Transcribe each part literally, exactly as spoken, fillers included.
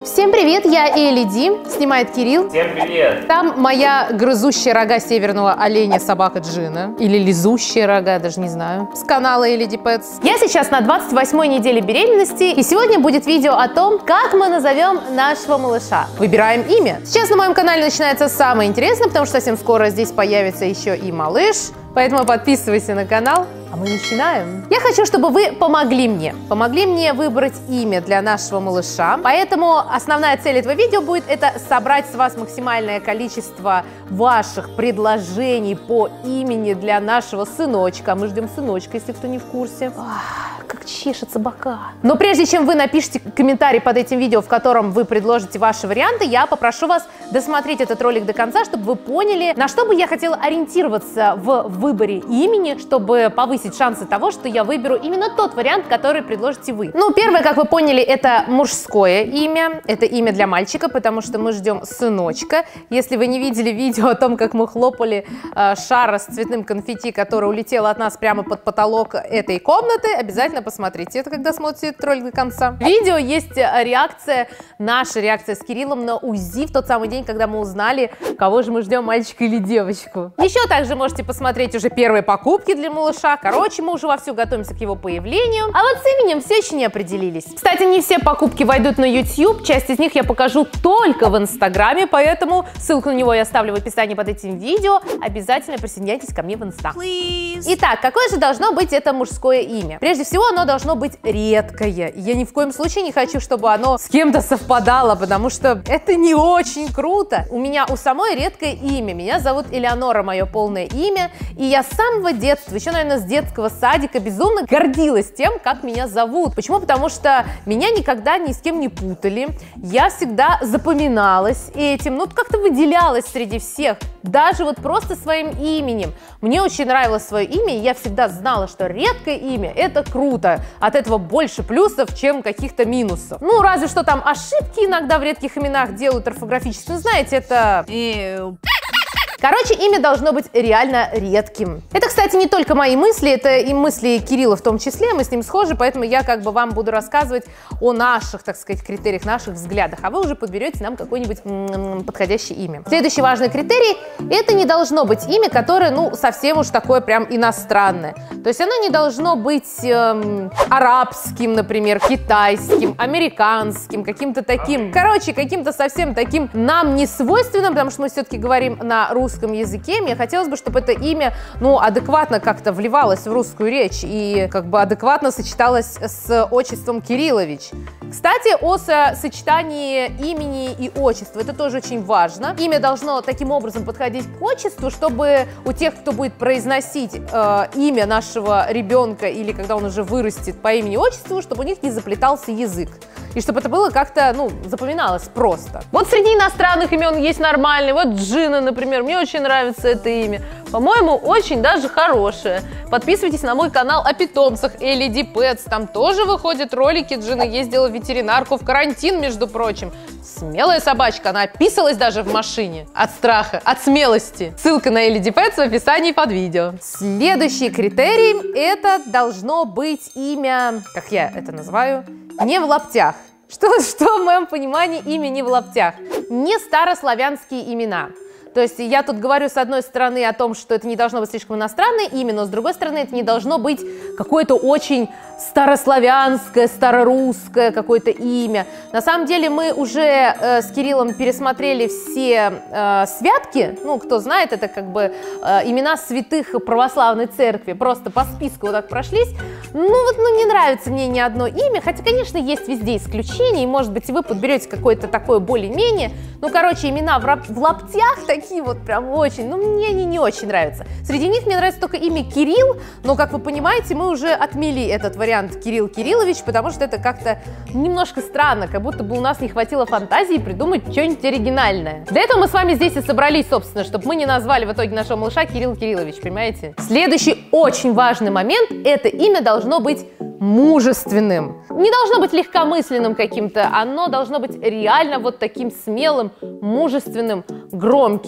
Всем привет, я Элли Ди, снимает Кирилл. Всем привет! Там моя грызущая рога северного оленя собака Джина. Или лизущая рога, даже не знаю. С канала Элли Ди Pets. Я сейчас на двадцать восьмой неделе беременности, и сегодня будет видео о том, как мы назовем нашего малыша. Выбираем имя. Сейчас на моем канале начинается самое интересное, потому что совсем скоро здесь появится еще и малыш. Поэтому подписывайся на канал, а мы начинаем. Я хочу, чтобы вы помогли мне. Помогли мне выбрать имя для нашего малыша. Поэтому основная цель этого видео будет это собрать с вас максимальное количество ваших предложений по имени для нашего сыночка. Мы ждем сыночка, если кто не в курсе. Ах, как чешется бока. Но прежде чем вы напишите комментарий под этим видео, в котором вы предложите ваши варианты, я попрошу вас досмотреть этот ролик до конца, чтобы вы поняли, на что бы я хотела ориентироваться в выборе имени, чтобы повысить шансы того, что я выберу именно тот вариант, который предложите вы. Ну, первое, как вы поняли, это мужское имя. Это имя для мальчика, потому что мы ждем сыночка. Если вы не видели видео о том, как мы хлопали э, шара с цветным конфетти, который улетел от нас прямо под потолок этой комнаты, обязательно посмотрите это, когда смотрите этот ролик до конца. В видео есть реакция, наша реакция с Кириллом на УЗИ в тот самый день, когда мы узнали, кого же мы ждем, мальчика или девочку. Еще также можете посмотреть уже первые покупки для малыша. Короче, мы уже вовсю готовимся к его появлению. А вот с именем все еще не определились. Кстати, не все покупки войдут на YouTube. Часть из них я покажу только в Инстаграме, поэтому ссылку на него я оставлю в описании под этим видео. Обязательно присоединяйтесь ко мне в Инста. Please. Итак, какое же должно быть это мужское имя? Прежде всего, оно должно быть редкое. Я ни в коем случае не хочу, чтобы оно с кем-то совпадало, потому что это не очень круто. У меня у самой редкое имя. Меня зовут Элеонора, мое полное имя. И я с самого детства, еще, наверное, с детского садика безумно гордилась тем, как меня зовут. Почему? Потому что меня никогда ни с кем не путали. Я всегда запоминалась этим, ну, как-то выделялась среди всех. Даже вот просто своим именем. Мне очень нравилось свое имя, и я всегда знала, что редкое имя – это круто. От этого больше плюсов, чем каких-то минусов. Ну, разве что там ошибки иногда в редких именах делают орфографически. Ну, знаете, это... Короче, имя должно быть реально редким. Это, кстати, не только мои мысли, это и мысли Кирилла в том числе, мы с ним схожи, поэтому я как бы вам буду рассказывать о наших, так сказать, критериях, наших взглядах, а вы уже подберете нам какое-нибудь м-м, подходящее имя. Следующий важный критерий – это не должно быть имя, которое, ну, совсем уж такое прям иностранное. То есть оно не должно быть эм, арабским, например, китайским, американским, каким-то таким, короче, каким-то совсем таким нам не свойственным, потому что мы все-таки говорим на русском языке. Мне хотелось бы, чтобы это имя, ну, адекватно как-то вливалось в русскую речь и как бы адекватно сочеталось с отчеством Кириллович. Кстати, о сочетании имени и отчества. Это тоже очень важно. Имя должно таким образом подходить к отчеству, чтобы у тех, кто будет произносить э, имя нашего ребенка или когда он уже вырастет по имени и отчеству, чтобы у них не заплетался язык. И чтобы это было как-то, ну, запоминалось просто. Вот среди иностранных имен есть нормальные. Вот Джина, например. Мне очень нравится это имя. По-моему, очень даже хорошее. Подписывайтесь на мой канал о питомцах Элли Ди Pets. Там тоже выходят ролики. Джина ездила в ветеринарку в карантин, между прочим. Смелая собачка. Она описалась даже в машине. От страха, от смелости. Ссылка на Элли Ди Pets в описании под видео. Следующий критерий – это должно быть имя, как я это называю, не в лаптях. Что, что в моем понимании имя не в лаптях? Не старославянские имена. То есть я тут говорю с одной стороны о том, что это не должно быть слишком иностранное имя, но с другой стороны это не должно быть какое-то очень старославянское, старорусское какое-то имя. На самом деле мы уже э, с Кириллом пересмотрели все э, святки, ну, кто знает, это как бы э, имена святых православной церкви, просто по списку вот так прошлись. Ну вот, ну не нравится мне ни одно имя, хотя, конечно, есть везде исключения, и, может быть, вы подберете какое-то такое более-менее. Ну, короче, имена в, в лаптях такие вот прям очень, ну, мне они не очень нравятся. Среди них мне нравится только имя Кирилл, но, как вы понимаете, мы уже отмели этот вариант Кирилл Кириллович, потому что это как-то немножко странно, как будто бы у нас не хватило фантазии придумать что-нибудь оригинальное. Для этого мы с вами здесь и собрались, собственно, чтобы мы не назвали в итоге нашего малыша Кирилл Кириллович, понимаете? Следующий очень важный момент – это имя должно быть мужественным. Не должно быть легкомысленным каким-то, оно должно быть реально вот таким смелым, мужественным, громким.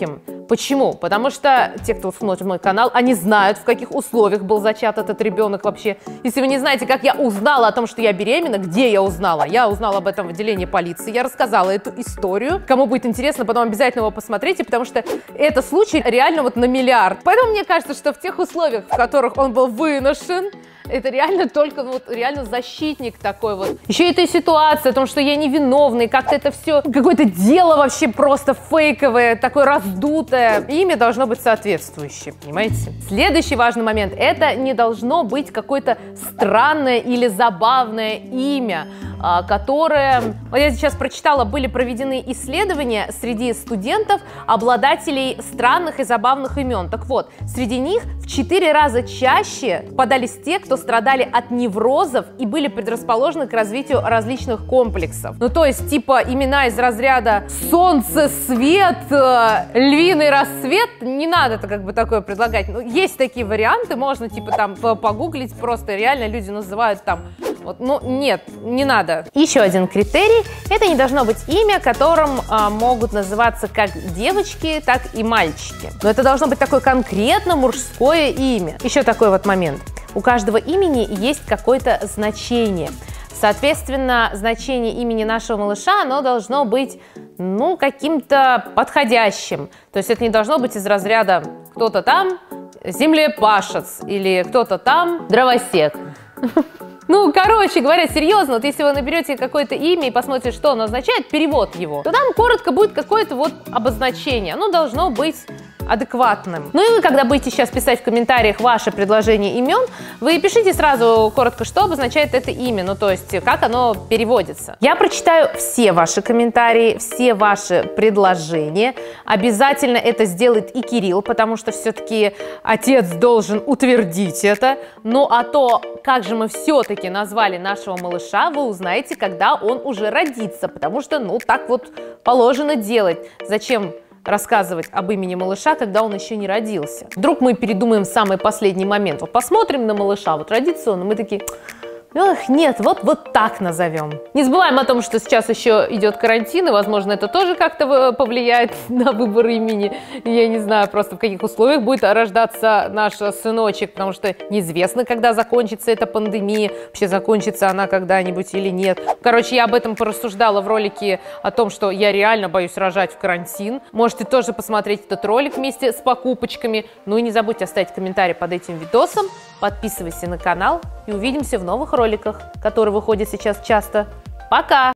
Почему? Потому что те, кто смотрит мой канал, они знают, в каких условиях был зачат этот ребенок вообще. Если вы не знаете, как я узнала о том, что я беременна, где я узнала? Я узнала об этом в отделении полиции, я рассказала эту историю. Кому будет интересно, потом обязательно его посмотрите, потому что это случай реально вот на миллиард. Поэтому мне кажется, что в тех условиях, в которых он был выношен, это реально только вот реально защитник такой вот. Еще эта ситуация о том, что я невиновный, как-то это все какое-то дело вообще просто фейковое, такое раздутое. Имя должно быть соответствующее, понимаете? Следующий важный момент. Это не должно быть какое-то странное или забавное имя, которое... Вот я сейчас прочитала, были проведены исследования среди студентов, обладателей странных и забавных имен. Так вот, среди них в четыре раза чаще попадались те, кто страдали от неврозов и были предрасположены к развитию различных комплексов. Ну, то есть, типа, имена из разряда «Солнце, свет», «Львиный рассвет», не надо это как бы такое предлагать. Ну, есть такие варианты, можно, типа, там, погуглить, просто реально люди называют там, вот, ну, нет, не надо. Еще один критерий – это не должно быть имя, которым а, могут называться как девочки, так и мальчики. Но это должно быть такое конкретно мужское имя. Еще такой вот момент. У каждого имени есть какое-то значение. Соответственно, значение имени нашего малыша, оно должно быть, ну, каким-то подходящим. То есть это не должно быть из разряда кто-то там землепашец или кто-то там дровосек. Ну, короче говоря, серьезно, вот если вы наберете какое-то имя и посмотрите, что оно означает, перевод его, то там коротко будет какое-то вот обозначение. Оно должно быть адекватным. Ну и вы, когда будете сейчас писать в комментариях ваше предложение имен, вы пишите сразу коротко, что обозначает это имя, ну то есть как оно переводится. Я прочитаю все ваши комментарии, все ваши предложения. Обязательно это сделает и Кирилл, потому что все-таки отец должен утвердить это. Ну а то, как же мы все-таки назвали нашего малыша, вы узнаете, когда он уже родится, потому что, ну, так вот положено делать. Зачем рассказывать об имени малыша, когда он еще не родился? Вдруг мы передумаем в самый последний момент. Вот посмотрим на малыша, вот родится он, и мы такие... Эх, нет, вот, вот так назовем. Не забываем о том, что сейчас еще идет карантин, и, возможно, это тоже как-то повлияет на выбор имени. Я не знаю просто, в каких условиях будет рождаться наш сыночек, потому что неизвестно, когда закончится эта пандемия, вообще закончится она когда-нибудь или нет. Короче, я об этом порассуждала в ролике о том, что я реально боюсь рожать в карантин. Можете тоже посмотреть этот ролик вместе с покупочками. Ну и не забудьте оставить комментарий под этим видосом, подписывайся на канал и увидимся в новых роликах, которые выходят сейчас часто. Пока!